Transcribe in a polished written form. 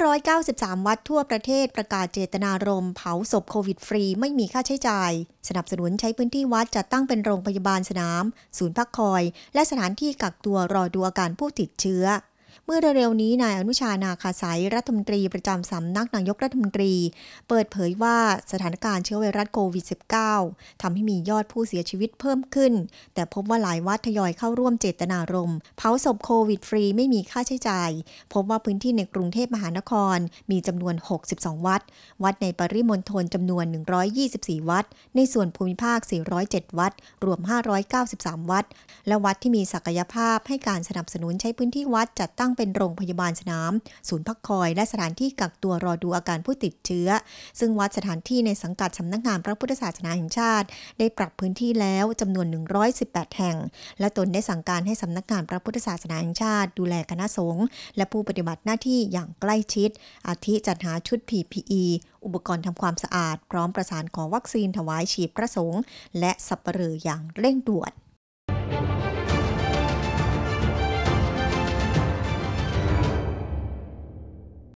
593 วัดทั่วประเทศประกาศเจตนารมณ์เผาศพโควิดฟรีไม่มีค่าใช้จ่ายสนับสนุนใช้พื้นที่วัดจัดตั้งเป็นโรงพยาบาลสนามศูนย์พักคอยและสถานที่กักตัวรอดูอาการผู้ติดเชื้อเมื่อเร็วๆนี้นายอนุชานาคาสายรัฐมนตรีประจำสำนักนายกรัฐมนตรีเปิดเผยว่าสถานการณ์เชื้อไวรัสโควิด -19 ทำให้มียอดผู้เสียชีวิตเพิ่มขึ้นแต่พบว่าหลายวัดทยอยเข้าร่วมเจตนารมณ์เผาศพโควิดฟรีไม่มีค่าใช้จ่ายพบว่าพื้นที่ในกรุงเทพมหานครมีจำนวน62วัดวัดในปริมณฑลจำนวน124วัดในส่วนภูมิภาค407วัดรวม593วัดและวัดที่มีศักยภาพให้การสนับสนุนใช้พื้นที่วัดจัดตั้งเป็นโรงพยาบาลสนามศูนย์พักคอยและสถานที่กักตัวรอดูอาการผู้ติดเชื้อซึ่งวัดสถานที่ในสังกัดสำนักงานพระพุทธศาสนาแห่งชาติได้ปรับพื้นที่แล้วจำนวน118แห่งและตนได้สั่งการให้สำนักงานพระพุทธศาสนาแห่งชาติดูแลคณะสงฆ์และผู้ปฏิบัติหน้าที่อย่างใกล้ชิดอาทิจัดหาชุด PPE อุปกรณ์ทำความสะอาดพร้อมประสานขอวัคซีนถวายฉีดพระสงฆ์และสัปเหร่ออย่างเร่งด่วน